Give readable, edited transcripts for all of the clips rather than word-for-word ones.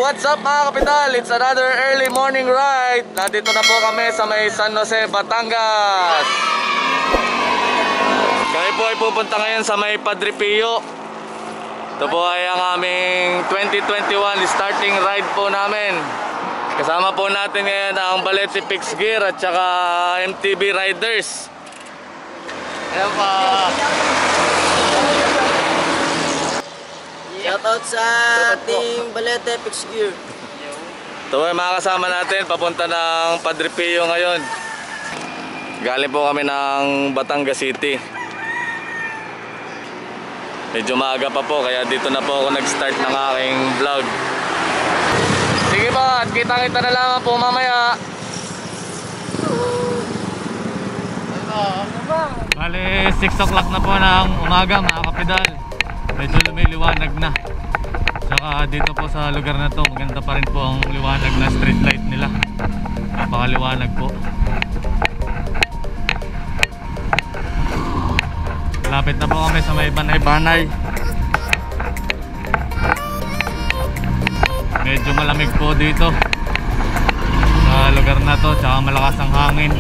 What's up mga kapital? It's another early morning ride. Nandito na po kami sa may San Jose, Batangas. Kami po ay pupunta ngayon sa may Padre Pio. Ito po ay ang aming 2021 starting ride po namin. Kasama po natin ngayon ang Balete Fixed Gear at saka MTB Riders. Ayan pa. Shoutout sa ating Balete Fixed Gear. Ito ay mga kasama natin papunta ng Padre Pio ngayon. Galing po kami ng Batangas City. Medyo maaga pa po kaya dito na po ako nag-start ng aking vlog. Sige po, at kita-kita na lang po mamaya. Bale, 6 o'clock na po ng umaga mga kapidal. Medyo lumiliwanag na. Saka dito po sa lugar na to maganda pa rin po ang liwanag na street light nila. Napakaliwanag po. Lapit na po kami sa may Banay-Banay. Medyo malamig po dito sa lugar na to, tsaka malakas ang hangin.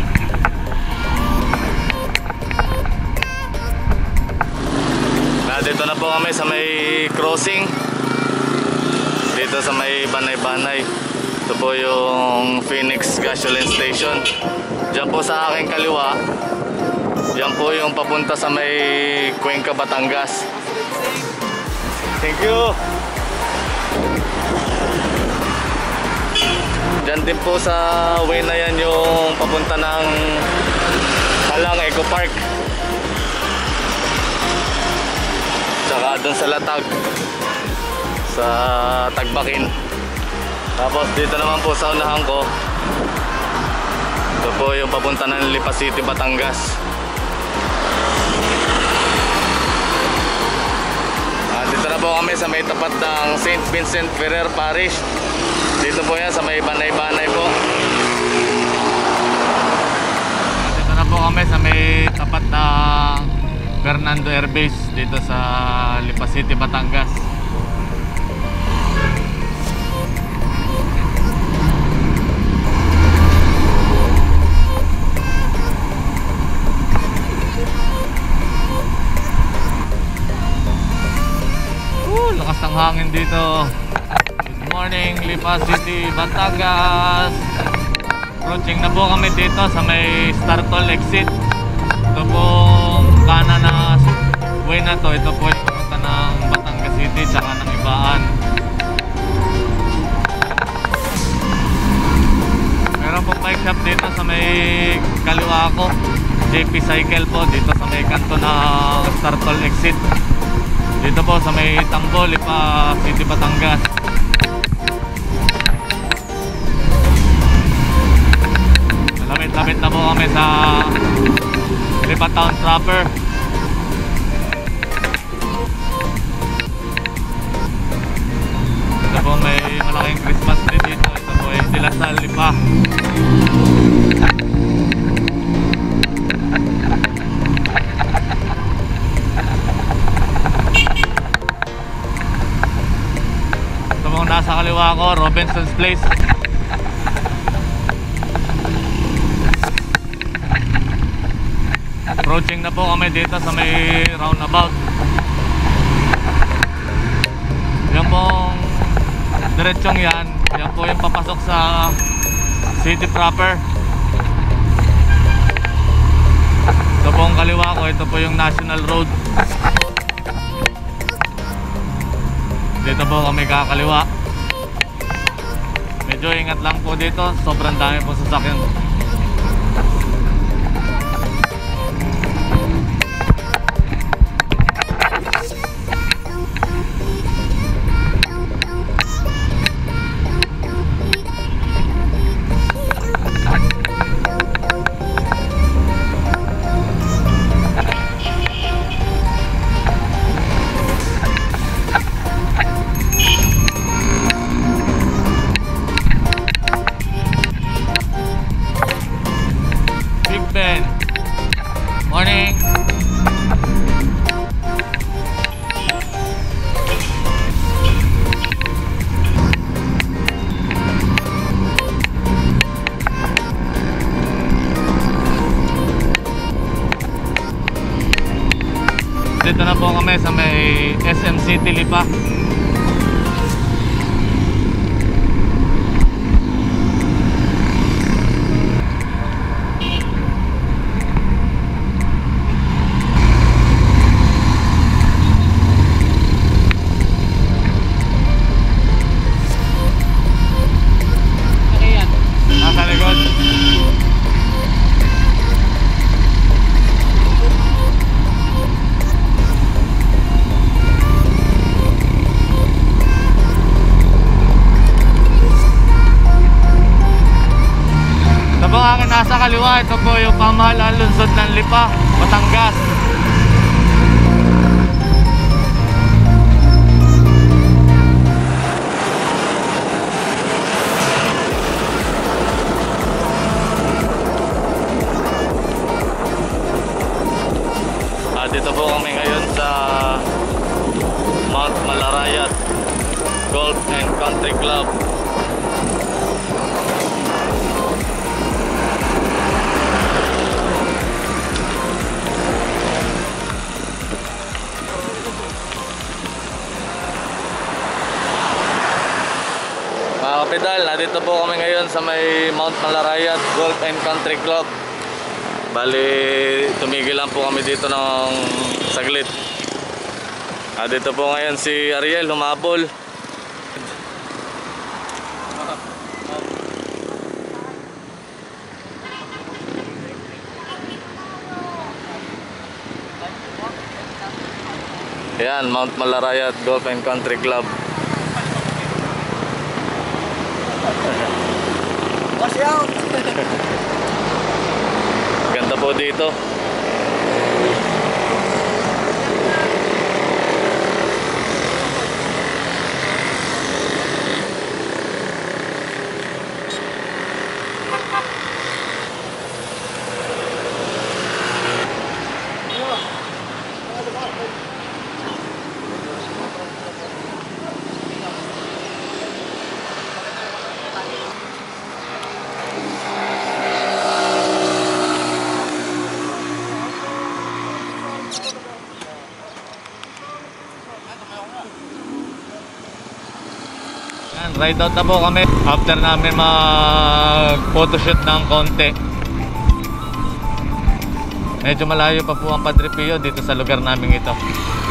Dito na po kami sa may crossing dito sa may Banay-Banay. Ito po yung Phoenix Gasoline Station. Diyan po sa aking kaliwa, yan po yung papunta sa may Cuenca, Batangas. Thank you. Diyan din po sa way na yan yung papunta ng Halang Eco Park. Tsaka doon sa Latag, sa Tagbakin. Tapos dito naman po sa unahan ko, ito po yung papunta ng Lipa City, Batangas. Dito na po kami sa may tapat ng St. Vincent Ferrer Parish. Dito po yan sa may Banay-Banay po. Dito na po kami sa may tapat ng Fernando Air Base dito sa Lipa City, Batangas. Lakas ng hangin dito. Good morning, Lipa City, Batangas. Approaching na po kami dito sa may Startol exit. Ito pong kanan na way na to. Ito po yung papunta ng Batangas City tsaka ng Ibaan. Meron pong bike shop dito sa may kaliwa ko, JP Cycle po, dito sa may kanto ng Startol exit. Dito po sa may Tambo, Lipa City, Batangas. Lapit na po kami sa Lipa Town proper. Ito po may malaking Christmas tree dito. Ito po ay Dilasal, Lipa. Ito po nasa kaliwa ko, Robinson's Place. Approaching na po kami dito sa may roundabout. Yan pong diretsong yan. Yan po yung papasok sa city proper. Ito po ang kaliwa ko. Ito po yung National Road. Dito po kami kakaliwa. Medyo ingat lang po dito. Sobrang dami po sasakyan. Nandito na po kami sa may SM City Lipa. Nasa likod. Ito po ang aking nasa kaliwa. Ito po yung pamahalaan lungsod ng Lipa, Batangas. Dito po kami ngayon sa Mount Malarayat Golf and Country Club. Mga kapidal, nandito po kami ngayon sa may Mount Malarayat Golf and Country Club. Bali, tumigil lang po kami dito ng saglit. Dito po ngayon si Ariel, humabol. Ayan, Mount Malarayat Golf and Country Club. Watch out! Ganda po dito. Ride out na po kami after namin mag photoshoot ng konti. Medyo malayo pa po ang Padre Pio dito sa lugar namin ito.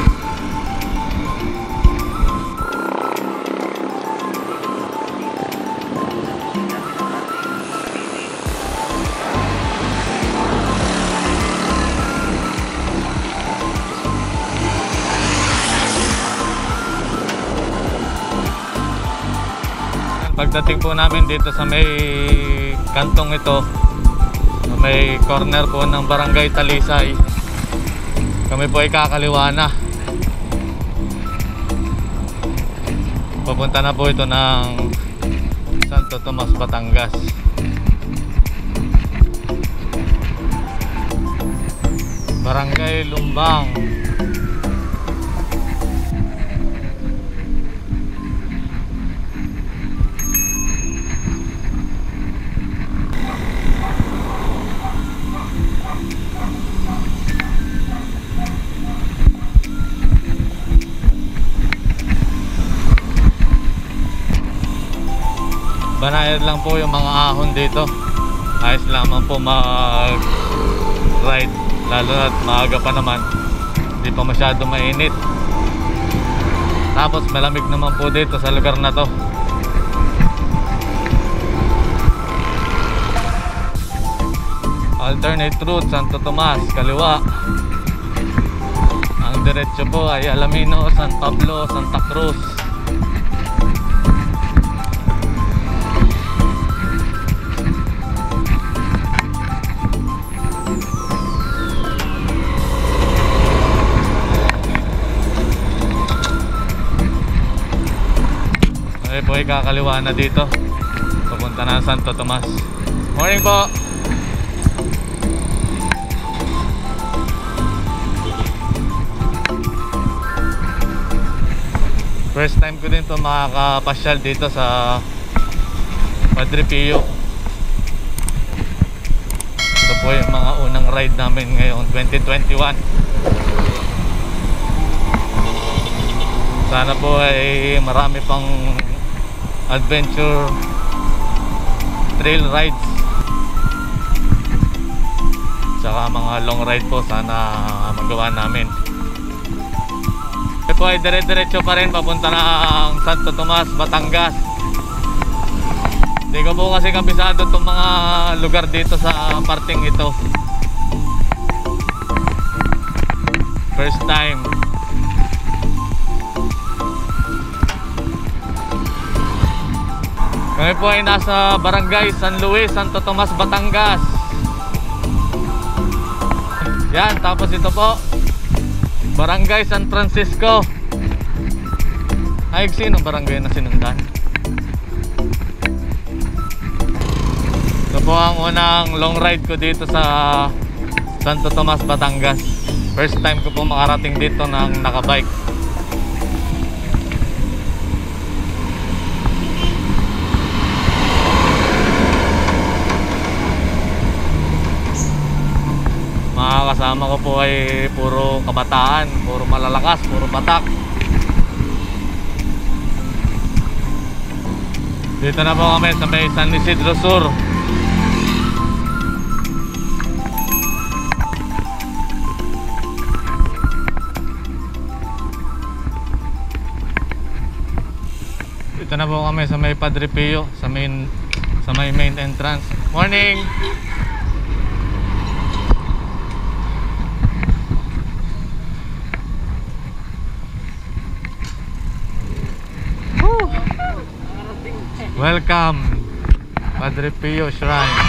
Pagdating po namin dito sa may kantong ito, may corner po ng Barangay Talisay, kami po ay kakaliwa na. Papunta na po ito ng Santo Tomas, Batangas. Barangay Lumbang. Banayad lang po yung mga ahon dito. Ayos lamang po mag-ride, lalo at maaga pa naman, hindi pa masyado mainit. Tapos malamig naman po dito sa lugar na to. Alternate route Santo Tomas, kaliwa. Ang diretso po ay Alamino, San Pablo, Santa Cruz. Po ay kakaliwa na dito, papunta na Santo Tomas. Morning po. First time ko din to makakapasyal dito sa Padre Pio. Ito po yung mga unang ride namin ngayong 2021. Sana po ay marami pang adventure trail rides, tsaka mga long ride po sana magawa namin. Ito po ay dire-diretso pa rin papunta ng Santo Tomas, Batangas. Hindi ko po kasi kabisado itong mga lugar dito sa parting ito. First time. Kami po ay nasa Barangay San Luis, Santo Tomas, Batangas. Yan, tapos ito po Barangay San Francisco. Ay, sino barangay na sinundan? Ito po ang unang long ride ko dito sa Santo Tomas, Batangas. First time ko po makarating dito ng nakabike. Mga kasama ko po ay puro kabataan, puro malalakas, puro batak. Dito na po kami sa may San Isidro Sur. Dito na po kami sa may Padre Pio, sa may main entrance. Morning! Welcome, Padre Pio Shrine.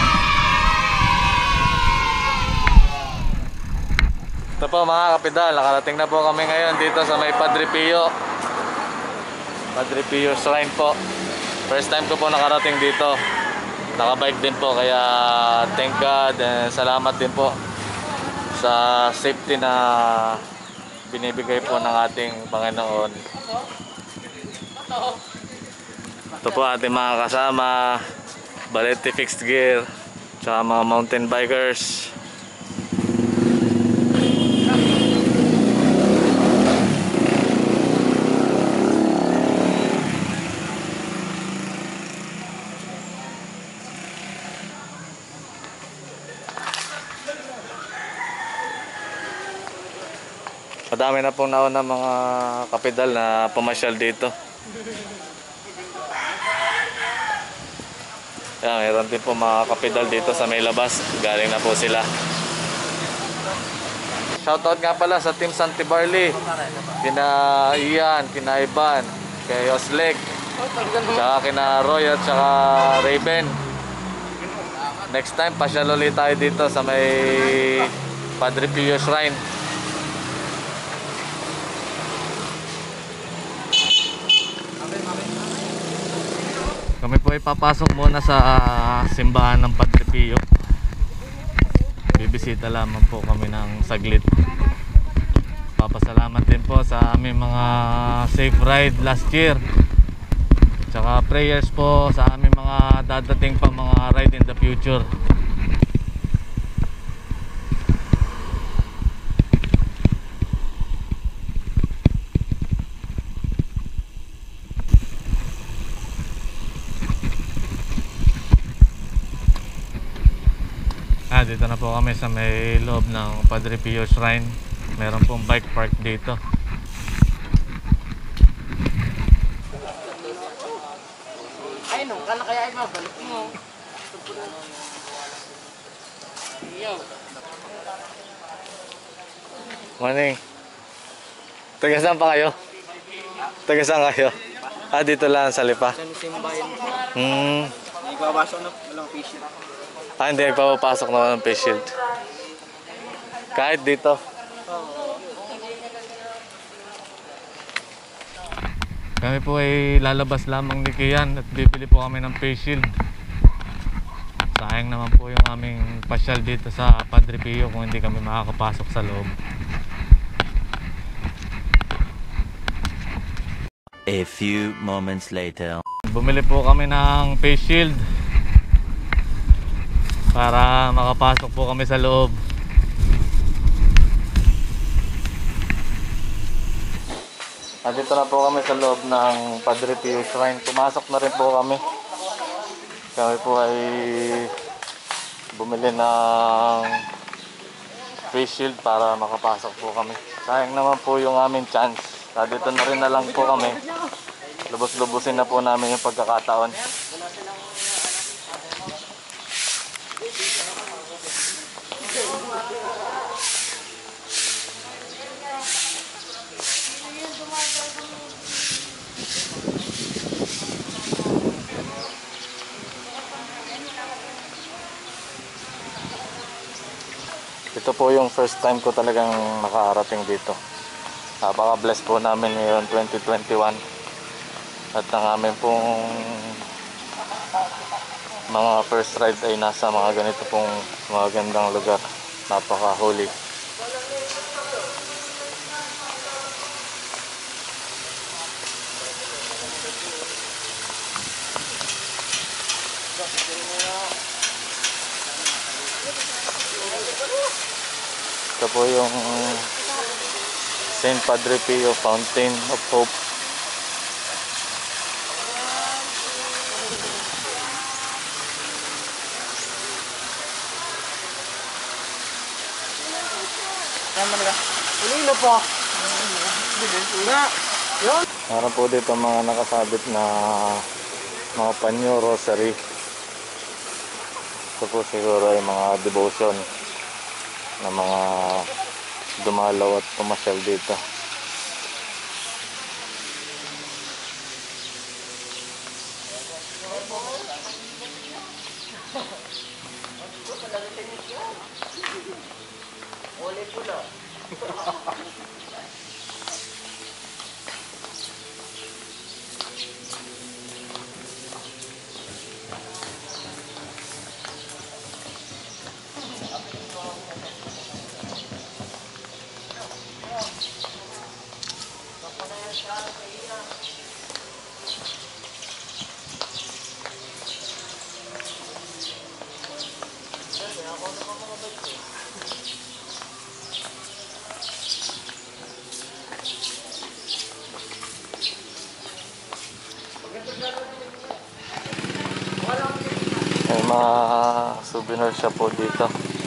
Ito po mga kapidal, nakarating na po kami ngayon dito sa may Padre Pio. Padre Pio Shrine po. First time ko po nakarating dito. Nakabike din po, kaya thank God and salamat din po sa safety na binibigay po ng ating Panginoon. Ito po ating mga kasama, Balete Fixed Gear, tsaka mga mountain bikers. Madami na pong nauna mga kapidal na pumasyal dito. Yan, meron din po mga kapidal dito sa may labas. Galing na po sila. Shoutout nga pala sa Team Santi Barley. Kina Ian, kina Ivan, kay Osleg, tsaka kina Roy at tsaka Raven. Next time, pasyal ulit tayo dito sa may Padre Pio Shrine. Kami po ay papasok muna sa simbahan ng Padre Pio. Bibisita lamang po kami ng saglit. Papasalamat din po sa aming mga safe ride last year. Tsaka prayers po sa aming mga dadating pa mga ride in the future. Dito na po kami sa may loob ng Padre Pio Shrine. Meron pong bike park dito. Ay, nung ka na kaya ay mabalik mo. Morning. Taga saan pa kayo? Taga saan kayo? Dito lang sa Lipa. Sa simbahan. Ibabasok na walang patient. Hindi nagpapapasok naman ng face shield. Kahit dito. Kami po ay lalabas lamang ni Kian at bibili po kami ng face shield. Sayang naman po yung aming pasyal dito sa Padre Pio kung hindi kami makakapasok sa loob. A few moments later. Bumili po kami ng face shield para makapasok po kami sa loob. Nandito na po kami sa loob ng Padre Pio Shrine. Pumasok na rin po kami. Kami po ay bumili ng face shield para makapasok po kami. Sayang naman po yung aming chance. Dito na rin na lang po kami. Lubos-lubusin na po namin yung pagkakataon. Ito po yung first time ko talagang nakarating dito. Napaka-bless po namin ngayon 2021. At ang amin pong mga first ride ay nasa mga ganito pong mga gandang lugar. Napaka-holy. Ito po yung St. Padre Pio Fountain of Hope. Ulilo po. Meron po dito mga nakasabit na mga panyo, rosary. Ito po siguro ay mga devotion na mga dumalaw at pumasyal dito. May mga souvenir shop po dito.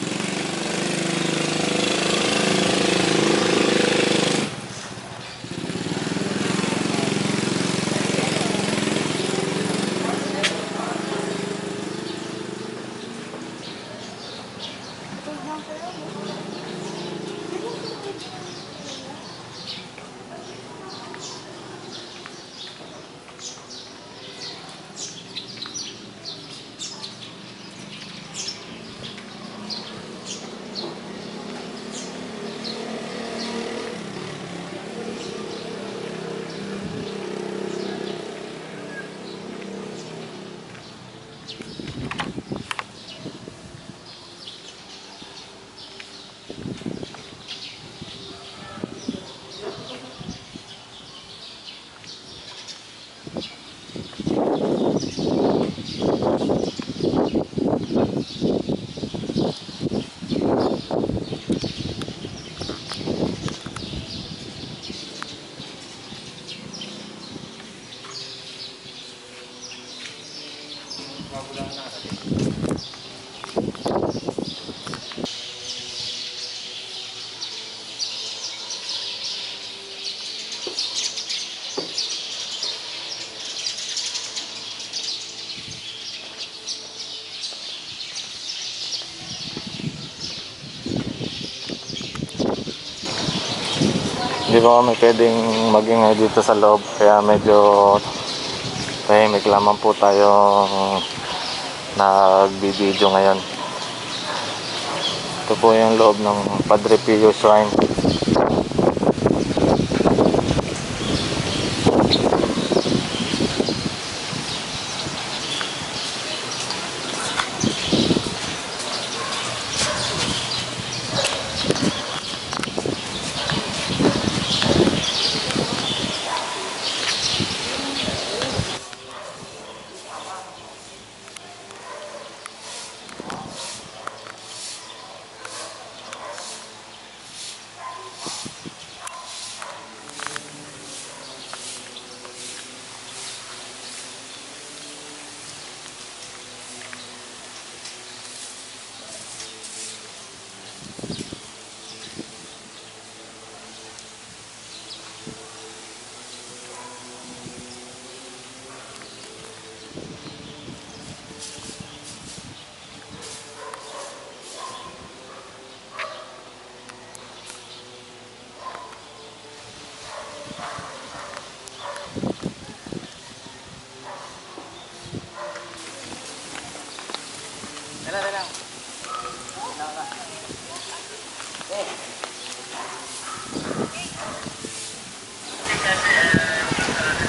Hindi pa kami pwedeng magingay dito sa loob, kaya medyo tahimik lamang po tayo nagbibideo ngayon. Ito po yung loob ng Padre Pio Shrine.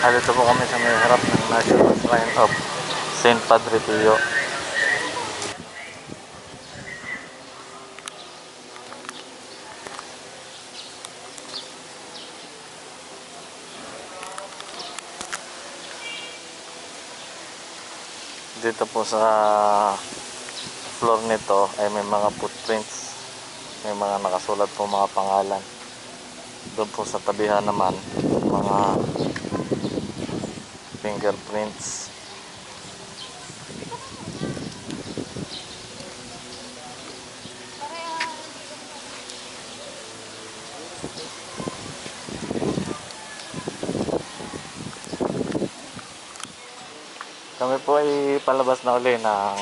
Dito po kami sa may harap ng National Shrine of Saint Padre Pio. Dito po sa floor nito ay may mga footprints, may mga nakasulat po mga pangalan. Doon po sa tabihan naman mga fingerprints. Kami po ay palabas na uli ng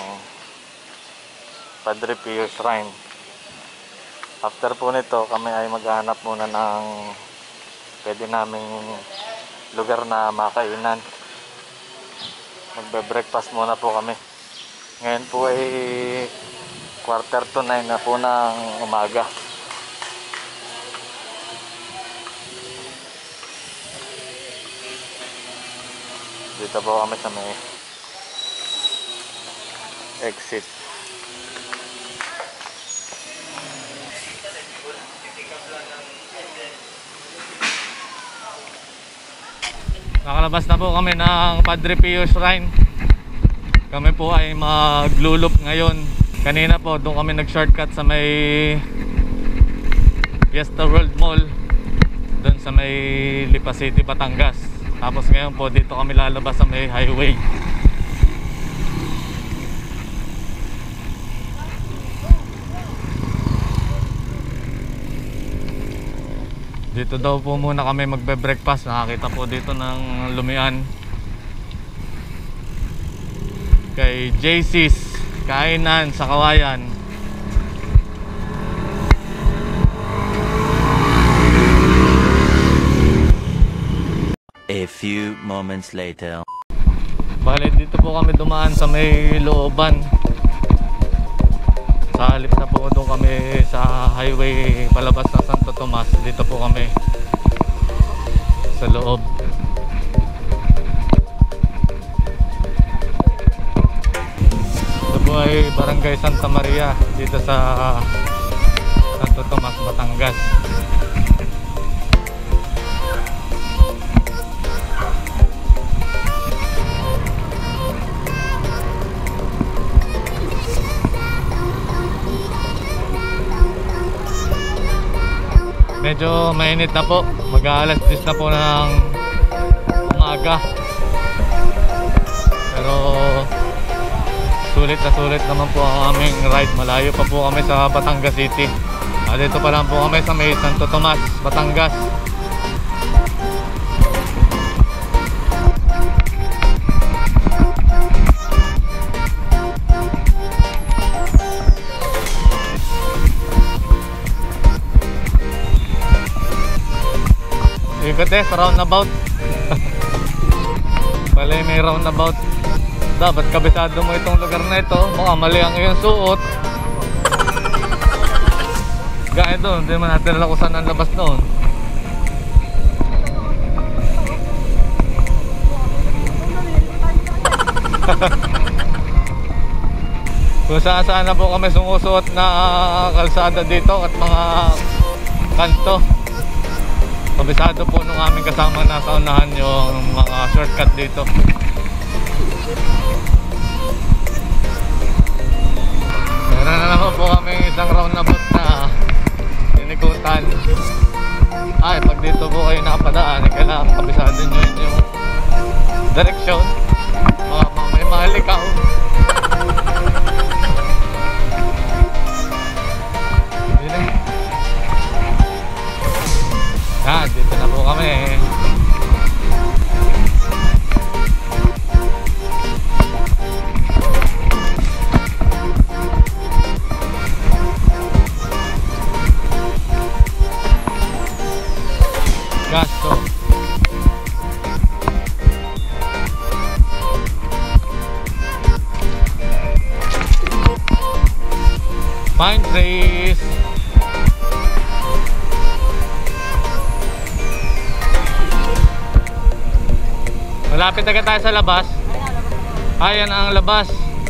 Padre Pio Shrine. After po nito, kami ay maghahanap muna ng pwede naming lugar na makainan. Magbe-breakfast muna po kami. Ngayon po ay 8:45 na po ng umaga. Dito po kami sa may exit. Nakalabas na po kami ng Padre Pio Shrine. Kami po ay maglulup ngayon. Kanina po doon kami nag-shortcut sa may Fiesta World Mall, doon sa may Lipa City, Batangas. Tapos ngayon po dito kami lalabas sa may highway. Dito daw po muna kami magbe-breakfast. Nakakita po dito ng lumian kay JC's Kainan sa Kawayan. A few moments later. Bale, dito po kami dumaan sa may looban. Sa halip na po doon kami sa highway palabas ng Santo Tomas. Dito po kami sa loob. Ito po ay Barangay Santa Maria dito sa Santo Tomas, Batangas. Medyo mainit na po. Mag-aalas 10 na po ng umaga. Pero sulit na sulit naman po ang aming ride. Malayo pa po kami sa Batangas City. Dito pa lang po kami sa may Santo Tomas, Batangas. Ikot sa roundabout. Pala may roundabout. Dapat kabisado mo itong lugar na ito. Mukhang mali ang iyong suot. Gaya doon, hindi man natin alam kung saan ang labas doon. Kung saan na po kami sumusuot na kalsada dito at mga kanto. Kabisado po nung aming kasama na sa unahan yung mga shortcut dito. Meron na naman po kami isang roundabout na inikutan. Ay, pag dito po kayo nakapadaan, kailangan kabisado nyo yung direksyon. May mga likaw. Dito na po kami. Gasto. Pine trees. Malapit na tayo sa labas. Ayan ang labas.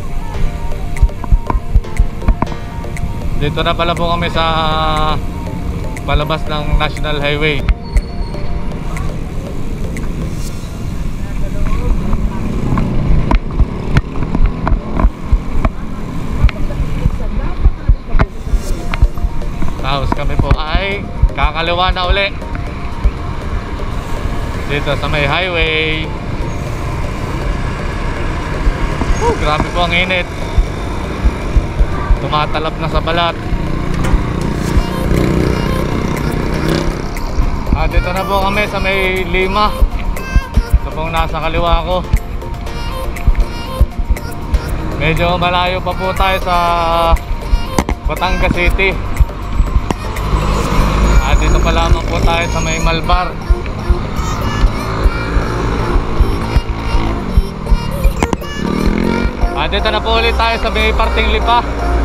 Dito na pala po kami sa palabas ng National Highway. Tapos kami po ay kakaliwa na uli dito sa may highway. Grabe po ang init. Tumatalab na sa balat. Dito na po kami sa may Lima. Ito pong nasa kaliwa ko. Medyo malayo pa po tayo sa Batangas City. Dito pa lamang po tayo sa may Malbar. Dito na po ulit tayo sa may parting Lipa.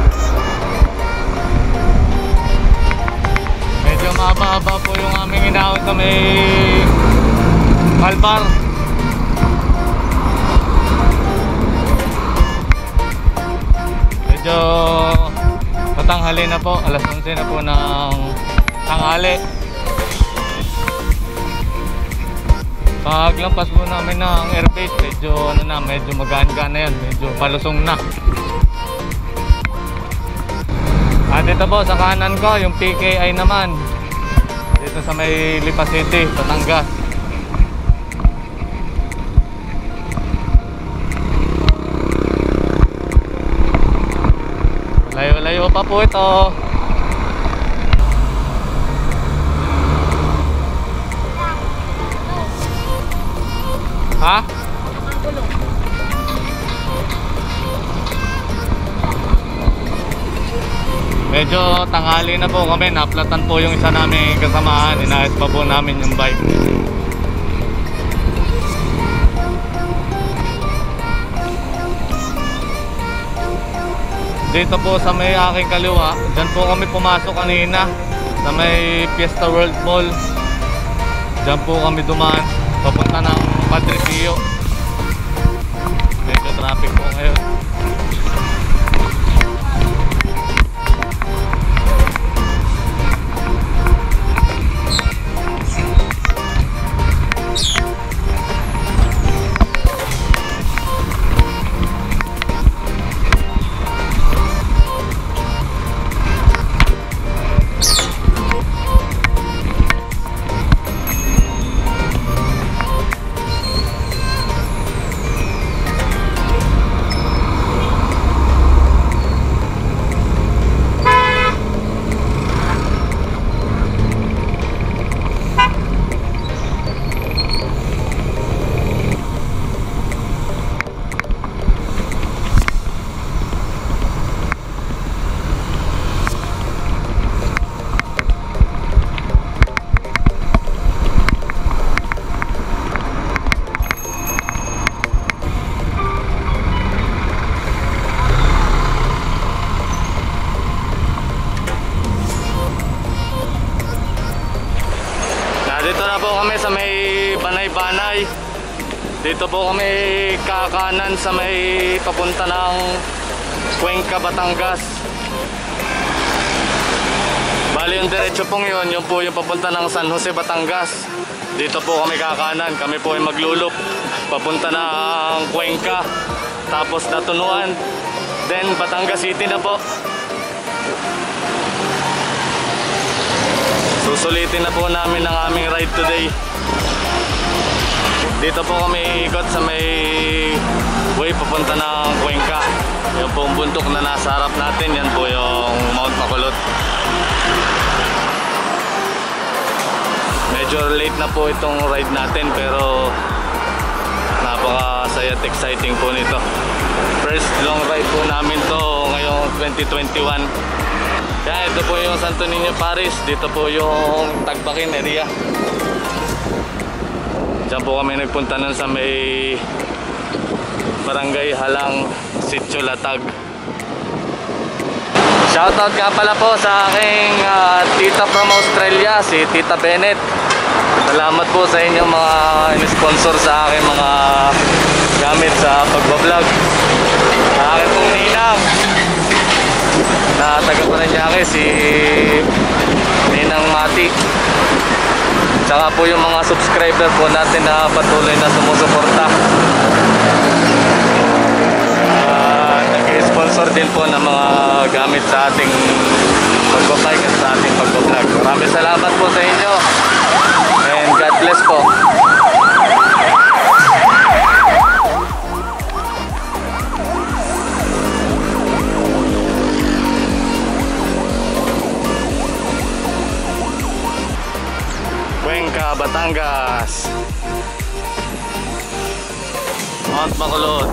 Medyo mahaba-haba po yung aming inahon sa may Malbar. Medyo matanghali na po. Alas 11 na po ng tanghali. Paglampas po namin ng airbase, medyo medyo magaan-gaan na yan, medyo palusong na. Dito po sa kanan ko yung PKI naman, dito sa may Lipa City, Batangas. Layo-layo pa po ito. Ha? Medyo tanghali na po kami. Naplatan po yung isa namin kasamahan. Inayos pa po namin yung bike. Dito po sa may aking kaliwa, dyan po kami pumasok kanina sa may Fiesta World Mall. Dyan po kami dumaan papunta ng Padre Pio. Medyo traffic po ngayon. Dito na po kami sa may Banay-Banay. Dito po kami kakanan sa may papunta ng Cuenca, Batangas. Bali yung diretso pong yun po yung papunta ng San Jose, Batangas. Dito po kami kakanan. Kami po ay maglulop papunta ng Cuenca, tapos Natunuan, then Batangas City na po. Susulitin na po namin ang aming ride today. Dito po kami ikot sa may way papunta ng Cuenca. Yung po ang bundok na nasa harap natin, yan po yung Mount Makulot. Medyo late na po itong ride natin, pero napaka-saya at exciting po nito. First long ride po namin to ngayong 2021. Kaya ito po yung Santo Niño Paris. Dito po yung Tagbakin area. Diyan po kami nagpunta nun sa may Barangay Halang, Sitio Latag. Shoutout nga pala po sa aking tita from Australia, si Tita Bennett. Salamat po sa inyong mga sponsor sa aking mga vlog. Akin pong ninang na taga Paranaque, si Ninang Mati. Tsaka po yung mga subscriber po natin na patuloy na sumusuporta. Nag-sponsor din po ng mga gamit sa ating pagbabike at sa ating pagbablog. Maraming salamat po sa inyo. And God bless po. Cuenca, Batangas, Mount Bacolod.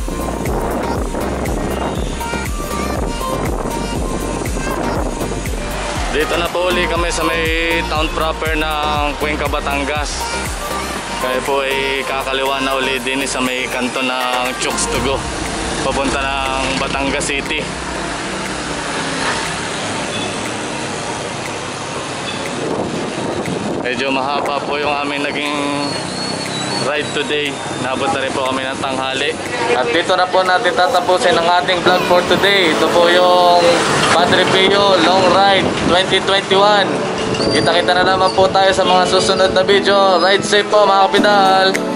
Dito na po uli kami sa may town proper ng Cuenca, Batangas. Kaya po ay kakaliwa na uli din sa may kanto ng Chooks to Go, papunta ng Batangas City. Medyo mahaba po yung aming naging ride today. Nabot na rin po kami ng tanghali. At dito na po natin tatapusin ang ating vlog for today. Ito po yung Padre Pio Long Ride 2021. Kita-kita na naman po tayo sa mga susunod na video. Ride safe po mga kapidal!